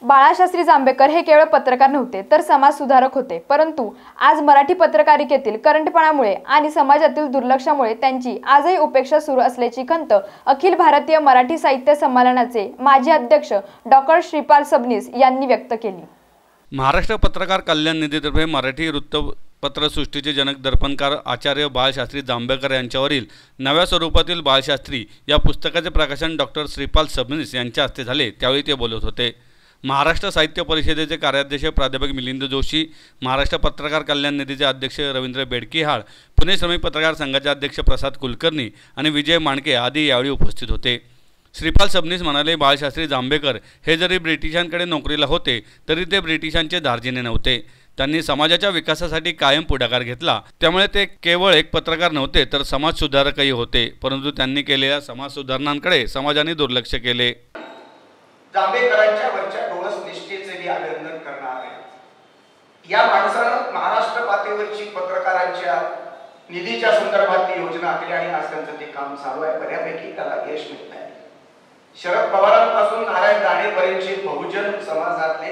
बाळाशास्त्री जांभेकर हे केवळ पत्रकार नव्हते तर समाजसुधारक होते, परंतु आज मराठी पत्रकारितेतील करंटपणामुळे आणि समाजातील दुर्लक्षामुळे त्यांची आजही उपेक्षा सुरू असल्याची खंत अखिल भारतीय मराठी साहित्य संमेलनाचे माजी अध्यक्ष डॉ. श्रीपाल सबनीस यांनी व्यक्त केली। महाराष्ट्र पत्रकार कल्याण निधीतर्फे मराठी वृत्तपत्रसृष्टीचे जनक दर्पणकार आचार्य बाळशास्त्री जांभेकर यांच्यावरील नव्या स्वरूपातील बाळशास्त्री या पुस्तकाचे प्रकाशन डॉ. श्रीपाल सबनीस यांच्या हस्ते झाले, त्यावेळी ते बोलत होते। महाराष्ट्र साहित्य परिषदेचे कार्याध्यक्ष प्राध्यापक मिलिंद जोशी, महाराष्ट्र पत्रकार कल्याण निधीचे अध्यक्ष रवींद्र बेडकेहाळ, पुणे श्रमिक पत्रकार संघाचे अध्यक्ष प्रसाद कुलकर्णी आणि विजय मांडके आदी यावेळी उपस्थित होते। श्रीपाल सबनीस म्हणाले, बाळशास्त्री जांभेकर हे जरी ब्रिटिशांकडे नोकरीला होते तरी ते ब्रिटिशांचे धार्जिणे नव्हते। त्यांनी समाजाच्या विकासासाठी कायम पुढाकार घेतला, त्यामुळे ते केवळ एक पत्रकार नव्हते तर समाजसुधारकही होते, परंतु त्यांनी केलेल्या समाजसुधारणांकडे समाजाने दुर्लक्ष केले। जांभेकरांच्या वरच्या डोळस निष्ठेचे मी अभिनंदन करणार आहे। या माणसानं महाराष्ट्र पातळीवरची पत्रकारांच्या निधीच्या संदर्भात योजना आखली आणि आज त्यांचं ते काम चालू आहे, बऱ्यापैकी त्याला यश मिळत आहे। शरद पवारांपासून नारायण राणेपर्यंतचे बहुजन समाजातले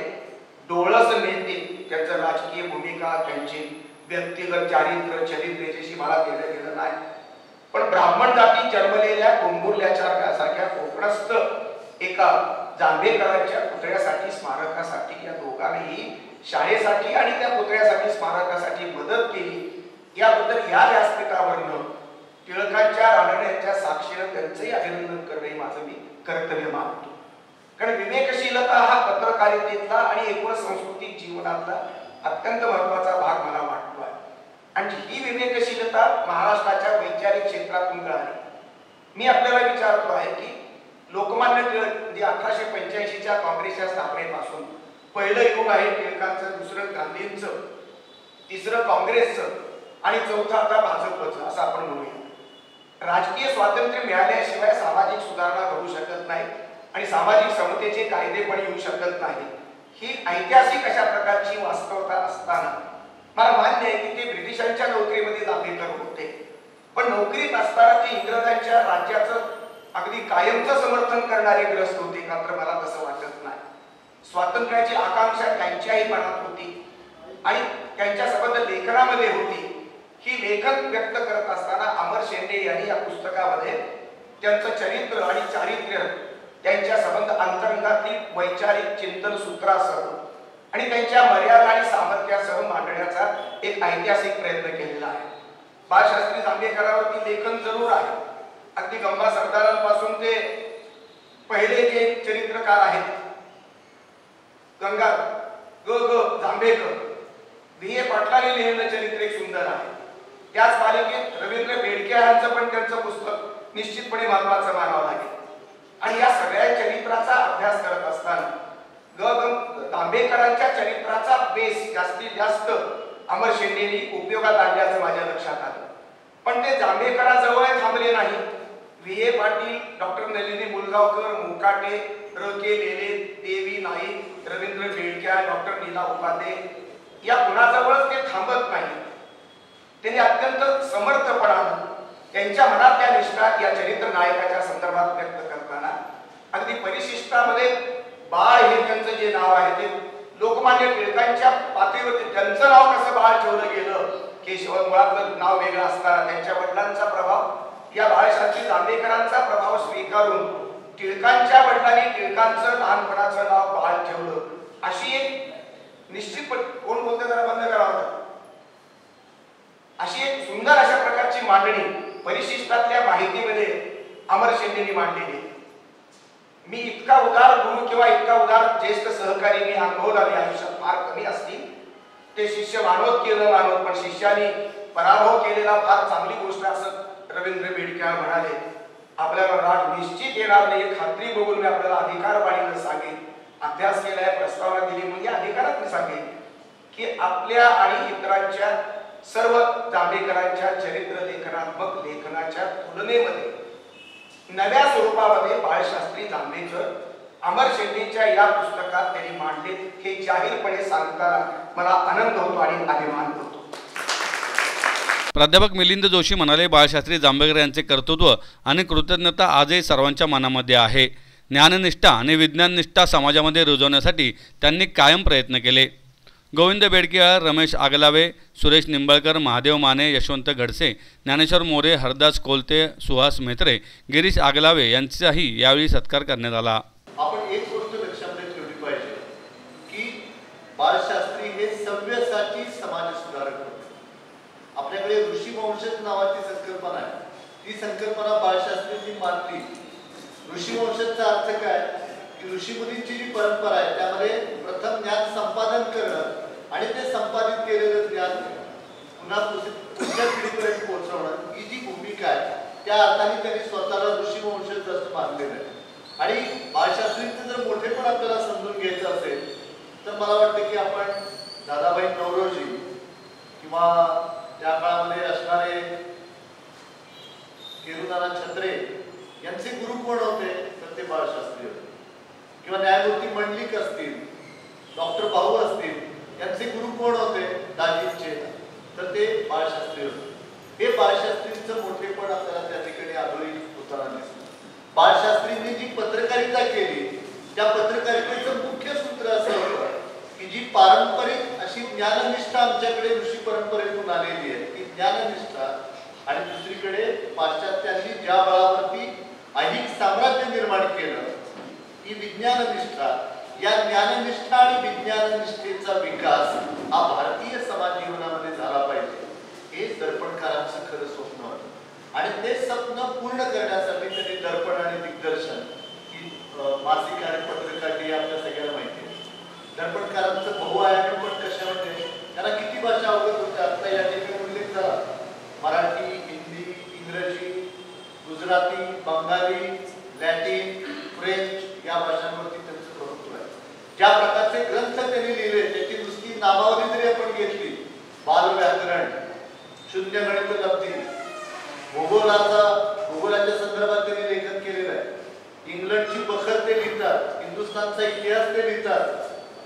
डोळस नेते, त्यांचं राजकीय भूमिका, त्यांची व्यक्तिगत चारित्र्य चरित्रेची मला गेलं नाही, पण ब्राह्मण जाती जन्मलेल्या कोंबुर्ल्याच्या सारख्या कोकणस्थ एका जांभेकरांच्या पुतळ्यासाठी स्मारकासाठी या दोघांनीही शाळेसाठी आणि त्या पुतळ्यासाठी स्मारकासाठी मदत केली, याबद्दल या व्यासपीठावरनं टिळकांच्या राणेंच्या साक्षीने त्यांचंही अभिनंदन करणे माझं मी कर्तव्य मानतो। कारण विवेकशीलता हा पत्रकारितेतला आणि एकूण सांस्कृतिक जीवनातला अत्यंत महत्त्वाचा भाग मला वाटतो आहे आणि ही विवेकशीलता महाराष्ट्राच्या वैचारिक क्षेत्रातून मिळाली। मी आपल्याला विचारतो आहे की लोकमान्य टिळक जे 1885च्या काँग्रेसच्या स्थापनेपासून पहिलं युग आहे टिळकांचं, दुसरं गांधींचं, तिसरं काँग्रेसचं आणि चौथं आता भाजपचं असं आपण म्हणूया। राजकीय स्वातंत्र्य मिळाल्याशिवाय सामाजिक सुधारणा घडू शकत नाही आणि सामाजिक समतेचे कायदे पण येऊ शकत नाही। ही ऐतिहासिक अशा प्रकारची वास्तवता असताना मला मान्य आहे की ते ब्रिटिशांच्या नोकरीमध्ये जांभेकर होते, पण नोकरीत असताना ते इंग्रजांच्या राज्याचं अगदी कायमचं समर्थन करणारे ग्रस्त होते का, तर मला तसं वाटत नाही। स्वातंत्र्याची आकांक्षा त्यांच्याही मनात होती आणि त्यांच्या संबंध लेखनामध्ये होती। ही लेखन व्यक्त करत असताना अमर शेंडे यांनी या पुस्तकामध्ये त्यांचं चरित्र आणि चारित्र्य, त्यांच्या संबंध अंतरंगातील वैचारिक चिंतन सूत्रासह आणि त्यांच्या मर्यादा आणि सामर्थ्यासह मांडण्याचा एक ऐतिहासिक प्रयत्न केलेला आहे। बाळशास्त्री जांभेकरांवरती लेखन जरूर आहे, अगदी गंगा सरदारांपासून ते पहिले जे चरित्रकार आहेत गंगा जांभेकर, व्ही ए पाटलांनी लिहिलेलं चरित्र एक सुंदर आहे। त्याच मालिकेत रवींद्र बेडकेहाळांचं पण त्यांचं पुस्तक निश्चितपणे महत्त्वाचं मानावं लागेल आणि या सगळ्या चरित्राचा अभ्यास करत असताना जांभेकरांच्या चरित्राचा बेस जास्तीत जास्त अमर शेंडेंनी उपयोगात आणल्याचं माझ्या लक्षात आलं, पण ते जांभेकराजवळ थांबले नाही। V A Patil, doctor Nalini Mulgaonkar, Mukate, R K Lele, Devi Naik, Ravindra Bedkehal, doctor Neela Upadhye या कुणाजवळच ते थांबत नाही। त्यांनी अत्यंत समर्थपणाने त्यांच्या मनातल्या निष्ठा या चरित्र नायकाच्या संदर्भात व्यक्त करताना अगदी परिशिष्टामध्ये बाळ हे त्यांचं जे नाव आहे ते लोकमान्य टिळकांच्या पातळीवरती त्यांचं नाव कसं बाळ ठेवलं गेलं, केशव मुळातलं नाव वेगळं असताना त्यांच्या वडिलांचा प्रभाव, या बाळशास्त्री जांभेकरांचा प्रभाव स्वीकारून टिळकांच्या वडिलांनी टिळकांचं लहानपणाचं नाव बाळ ठेवलं, अशी एक निश्चित कोण बोलते जरा बंद करावं, अशी एक सुंदर अशा प्रकारची मांडणी परिशिष्टातल्या माहितीमध्ये अमर शेंडेंनी मांडलेली। मी इतका उदार गुरु किंवा इतका उदार ज्येष्ठ सहकारी मी अनुभवला मी आयुष्यात फार कमी असतील। ते शिष्य मानवत केलं मानवत, पण शिष्याने पराभव केलेला फार चांगली गोष्ट असं रवींद्र बेडकेहाळ म्हणाले। आपल्याला राग निश्चित येणार नाही खात्री बघून मी आपल्याला अधिकारवाणीनं सांगेन, अभ्यास केलाय, प्रस्तावना दिली म्हणजे अधिकारात मी सांगेन की आपल्या आणि इतरांच्या सर्व जांभेकरांच्या चरित्र लेखनात्मक लेखनाच्या तुलनेमध्ये नव्या स्वरूपामध्ये बाळशास्त्री जांभेकर अमर शेंडेंच्या या पुस्तकात त्यांनी मांडले हे जाहीरपणे सांगताना मला आनंद होतो आणि अभिमान होतो। प्राध्यापक मिलिंद जोशी म्हणाले, बाळशास्त्री जांभेकर यांचे कर्तृत्व आणि कृतज्ञता आजही सर्वांच्या मनामध्ये आहे। ज्ञाननिष्ठा आणि विज्ञाननिष्ठा समाजामध्ये रुजवण्यासाठी त्यांनी कायम प्रयत्न केले. गोविंद बेडकेळकर, रमेश आगलावे, सुरेश निंबाळकर, महादेव माने, यशवंत गडसे, ज्ञानेश्वर मोरे, हरदास कोलते, सुहास मेहत्रे, गिरीश आगलावे यांचाही यावेळी सत्कार करण्यात आला. आपण एक गोष्ट लक्षात ठेवली पाहिजे की बाळशास्त्री हे सव्यसाची समाज सुधारक होते. आपल्याकडे ऋषीवंशज नावाची संकल्पना आहे. ती संकल्पना बाळशास्त्रींनी मांडली. ऋषीवंशजचा अर्थ काय की ऋषीमुनींची जी परंपरा आहे त्यामध्ये प्रथम ज्ञान संपादन करणं आणि ते संपादित केलेलं ज्ञान पुन्हा पुढच्या पिढीपर्यंत पोहोचवणं ही जी भूमिका आहे त्या अर्थाने त्यांनी स्वतःला ऋषीवंशज असं मानलेलं आहे. आणि बाळशास्त्रींचं जर मोठेपण आपल्याला समजून घ्यायचं असेल तर मला वाटतं की आपण दादाभाई नवरोजी किंवा त्या काळामध्ये असणारे केरुनाना छत्रे यांचे गुरु कोण होते तर ते बाळशास्त्री होते. किंवा न्यायमूर्ती मंडलिक असतील, डॉक्टर भाऊ असतील, यांचे गुरु कोण होते दाजींचे तर ते बाळशास्त्री होते. हे बाळशास्त्रींचं मोठेपण आपल्याला त्या ठिकाणी आढळून होताना दिसतं. बाळशास्त्रींनी जी पत्रकारिता केली त्या पत्रकारितेचं मुख्य सूत्र असं होतं की जी पारंपरिक अशी ज्ञाननिष्ठा आमच्याकडे ऋषी परंपरेतून आलेली आहे ती ज्ञाननिष्ठा आणि दुसरीकडे पाश्चात्यांनी ज्या बळावरती ऐहिक साम्राज्य निर्माण केलं ही विज्ञाननिष्ठा. या ज्ञाननिष्ठा आणि विज्ञाननिष्ठेचा विकास हा भारतीय समाज जीवनामध्ये झाला पाहिजे हे दर्पणकारांचं खरं स्वप्न होतं. आणि ते स्वप्न पूर्ण करण्यासाठी त्यांनी दर्पण आणि दिग्दर्शन ही मासिक आणि पत्र काढली आपल्या सगळ्यांना माहिती आहे. दर्पणकारांचं बहुआयामी पण कशामध्ये त्यांना किती भाषा अवगत होत्या आता या ठिकाणी उल्लेख झाला. मराठी, हिंदी, इंग्रजी, गुजराती, बंगाली, लॅटिन, फ्रेंच या भाषांवरती त्यांचं प्रभुत्व आहे. ज्या प्रकारचे ग्रंथ त्यांनी लिहिले त्याची नुसती नामावली जरी आपण घेतली बालव्याकरण, शून्य गणित लब्धी, भूगोलाच्या संदर्भात त्यांनी लेखन केलेलं आहे. इंग्लंडची बखर ते लिहितात, हिंदुस्थानचा इतिहास ते लिहितात.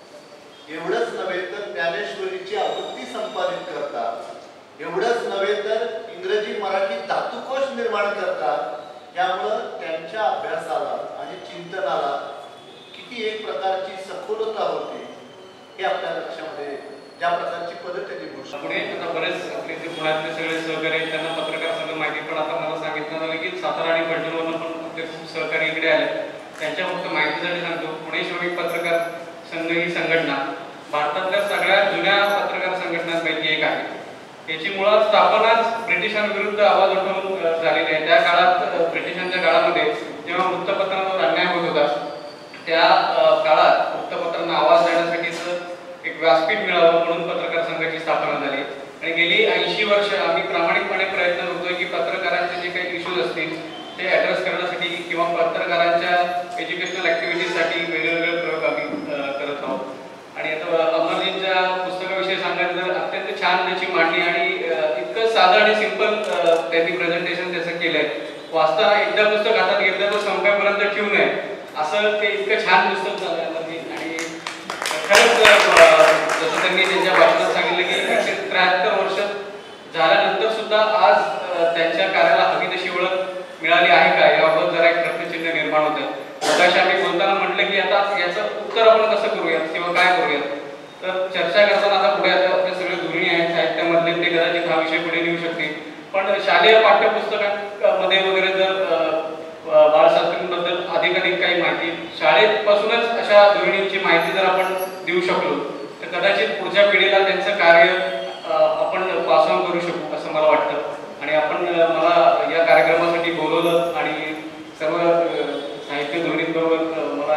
एवढंच नव्हे तर ज्ञानेश्वरीची आवृत्ती संपादित करतात. एवढंच नव्हे तर इंग्रजी मराठी धातुकोश निर्माण करतात. त्यामुळं त्यांच्या अभ्यासाला आणि चिंतनाला किती एक प्रकारची सखोलता होती हे आपल्या लक्षामध्ये ज्या प्रकारची पद्धत त्यांनी घोषणा पुणे आता बरेच आपले जे पुण्यातले सगळे सहकारी त्यांना पत्रकार संघ माहिती पण आता मला सांगितलं झालं की सातारा आणि फलटणवरून पण आपले खूप सहकारी इकडे आले. त्यांच्या फक्त माहितीसाठी सांगतो पुणे श्रमिक पत्रकार संघ ही संघटना भारतातल्या सगळ्यात जुन्या पत्रकार संघटनांपैकी एक आहे. याची मुळात स्थापनाच ब्रिटिशांविरुद्ध आवाज उठवून झालेली आहे. त्या काळात ब्रिटिशांच्या काळामध्ये जेव्हा वृत्तपत्रांवर अन्याय होत होता त्या काळात वृत्तपत्रांना आवाज देण्यासाठीच एक व्यासपीठ मिळावं म्हणून पत्रकार संघाची स्थापना झाली. आणि गेली 80 वर्ष आम्ही प्रामाणिकपणे प्रयत्न करतोय की पत्रकारांचे जे काही इश्यूज असतील ते ॲड्रेस करण्यासाठी किंवा पत्रकारांच्या एज्युकेशनल ॲक्टिव्हिटीजसाठी वेगवेगळे प्रयोग आम्ही करत आहोत. आणि आता अमरजींच्या पुस्तकाविषयी सांगायचं तर अत्यंत छान त्याची मांडणी आणि इतकं साधं आणि सिंपल त्यांनी प्रेझेंटेशन त्याचं केलंय. वाचताना एकदा पुस्तक हातात घेतलं तर संपेपर्यंत ठेवू नये असं ते इतकं छान पुस्तक झालं. आणि खरंच जसं त्यांनी त्यांच्या भाषणात सांगितलं की 173 वर्ष झाल्यानंतर सुद्धा आज त्यांच्या कार्याला हवी तशी ओळख मिळाली आहे का याबाबत जरा एक प्रश्नचिन्ह निर्माण होतं. मगाशी आम्ही बोलताना म्हटलं की आता याचं उत्तर आपण कसं करूयात किंवा काय करूयात तर चर्चा करताना आता पुढे आता आपले सगळे धुरी आहेत साहित्यामधले ते कदाचित हा विषय पुढे नेऊ शकतील. पण शालेय पाठ्यपुस्तकांमध्ये वगैरे जर बाळशास्त्रींबद्दल अधिकाधिक काही माहिती शाळेपासूनच अशा धोरणींची माहिती जर आपण देऊ शकलो तर कदाचित पुढच्या पिढीला त्यांचं कार्य आपण पास ऑन करू शकू असं मला वाटतं. आणि आपण मला या कार्यक्रमासाठी बोलवलं आणि सर्व साहित्य धोरणींबरोबर मला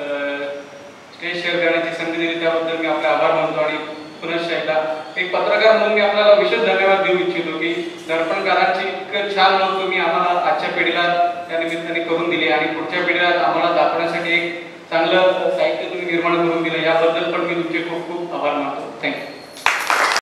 स्टेज शेअर करण्याची संधी दिली त्याबद्दल मी आपले आभार मानतो. आणि पुनश्च एकदा एक पत्रकार म्हणून मी आपल्याला विशेष धन्यवाद देऊ इच्छितो की दर्पणकारांची इतकं छान नोंद तुम्ही आम्हाला आजच्या पिढीला त्या निमित्ताने करून दिली आणि पुढच्या पिढीला आम्हाला दाखवण्यासाठी एक चांगलं साहित्य तुम्ही निर्माण करून दिलं याबद्दल पण मी तुमचे खूप खूप आभार मानतो. थँक्यू.